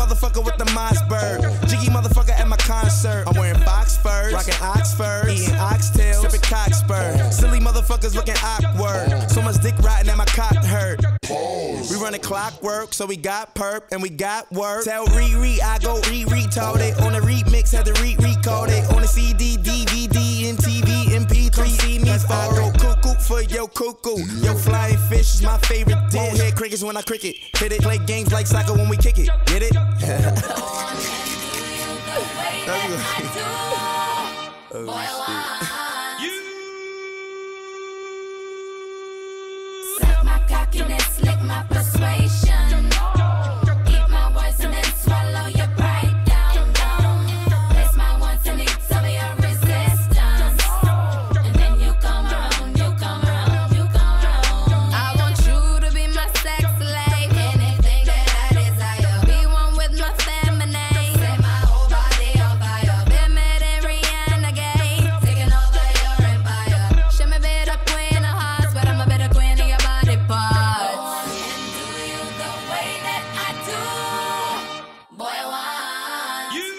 motherfucker with the Mossberg. Jiggy motherfucker at my concert. I'm wearing box furs, rocking Oxford, eating oxtails, sipping cockspur. Silly motherfuckers looking awkward. So much dick riding at my cock hurt. We running clockwork, so we got perp and we got work. Tell Riri I go retarded. On the remix, had to recall it. On the CD, DVD, and TV, MP3. See me if I go cuckoo for your cuckoo. Yo, flying fish is my favorite dish. Head crickets when I cricket. Hit it, play games like soccer when we kick it. Get it? Suck my cockiness, lick my persuasion. Eat my words and then swallow your pride down, down. Place my wants and needs over your resistance. And then you come around, you come around, you come around. I want you to be my sex slave. Anything that I desire. Be one with my feminine. Set my whole body on fire. Been made in Rihanna gay. Taking over your empire. Show me better queen of hearts, but I'm a better queen of your body parts. No one can do you the way that I do. Boy, I want you.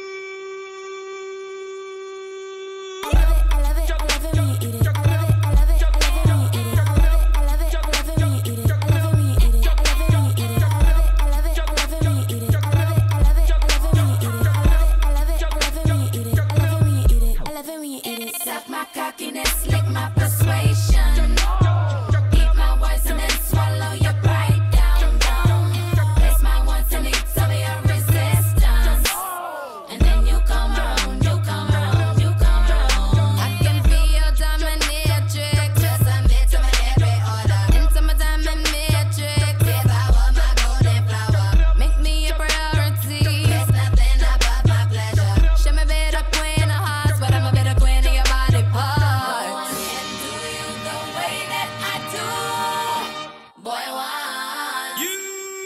I love it, I love it, I love it when you eat it. I love it, I love it, I love it when you eat it. I love it, I love it, I love it when you eat it. I love it when you eat it. I love it when you eat it. I love it, I love it, I love it when you eat it. I love it, I love it, I love it when you eat it. I love it, I love it, I love it when you eat it. I love it when you eat it. I love it when you eat it. Suck my cockiness, lick my persuasion. Eat my words and then swallow your pride down, down. Place my wants and needs over your resistance. And then you come around, you come around, you come around. I can be your dominatrix. Just submit to my every order. Into my diamond matrix. Devour my golden flower. Make me a priority. There's nothing above my pleasure. Show me better queen of hearts, but I'm a better queen of your body parts. No one can do you the way that I do. Boy, I want you.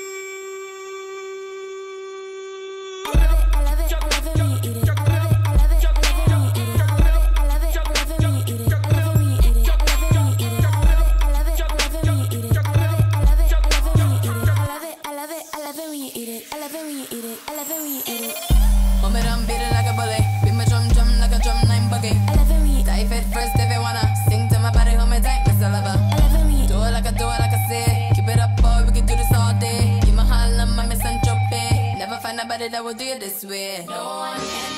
I love it, I love it, I love it when you eat it. I love it, I love it, I love it when you eat it. I love it, I love it, I love it when you eat it. I love it when you eat it. I love it when you eat it. I love it, I love it, I love it when you eat it. I love it, I love it, I love it when you eat it. I love it, I love it, I love it when you eat it. I love it when you eat it. I love it when you eat it. Mom it and beat it like a bully. Beat my drum drum like a drum nine buggy. I love it when you dive it first if you wanna. Sing to my body, hold me tight, Miss Oliver. I love it when you do it like I say. Keep it up, boy, we can do this all day. Give my Harlem, my Miss Saint-Tropez. Never find nobody that will do it this way. No one can